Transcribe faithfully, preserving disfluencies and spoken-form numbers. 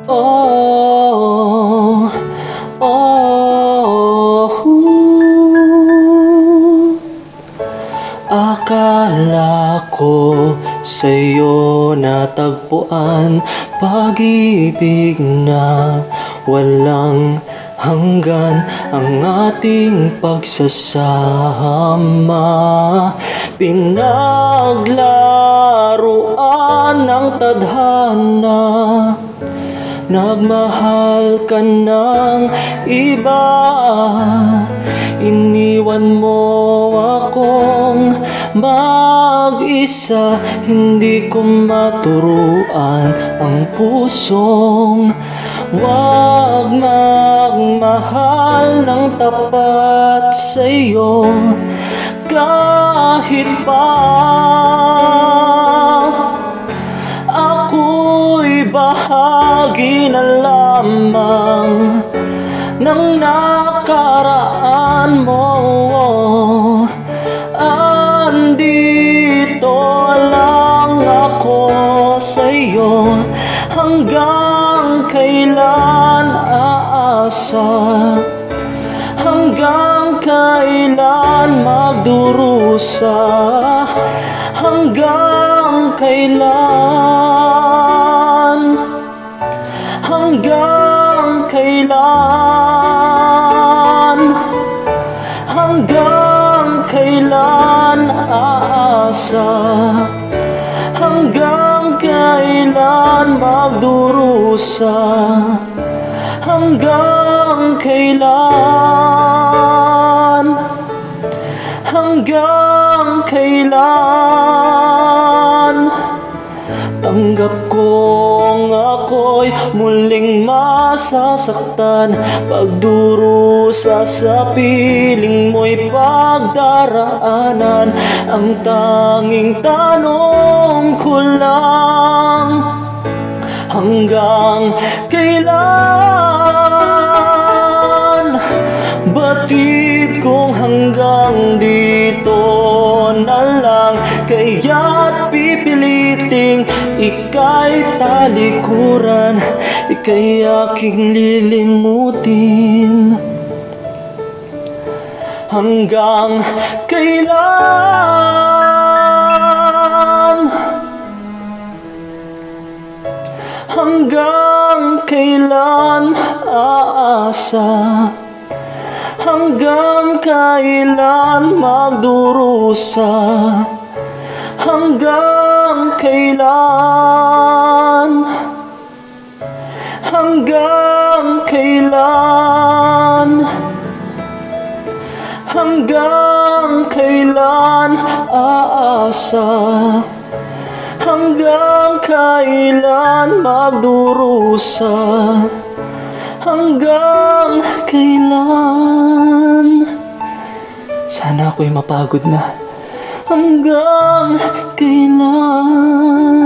Oh, oh, akala ko sa'yo natagpuan pag-ibig na walang hanggan, ang ating pagsasama. Pinaglaruan ng tadhana, nagmahal ka ng iba. Iniwan mo akong mag-isa, hindi ko maturuan ang pusong wag magmahal ng tapat sa'yo. Kahit pa ako'y bahagi na lamang ng nakaraan mo, andito lang ako sa'yo. Hanggang kailan aasa? Hanggang kailan magdurusa? Hanggang kailan? Hanggang kailan? Hanggang kailan aasa? Hanggang kailan magdurusa? Hanggang kailan? Hanggang kailan? Tanggap kong ako'y muling masasaktan, pagdurusa sa piling mo'y pagdaraanan. Ang tanging tanong ko lang, hanggang kailan? Batid kong hanggang dito na lang, kaya't pipiliting ika'y talikuran, ika'y aking lilimutin. Hanggang kailan? Hanggang kailan aasa? Hanggang kailan magdurusa? Hanggang kailan? Hanggang kailan? Hanggang kailan aasa? Hanggang kailan magdurusa? Hanggang kailan? Sana ako'y mapagod na. Hanggang kailan?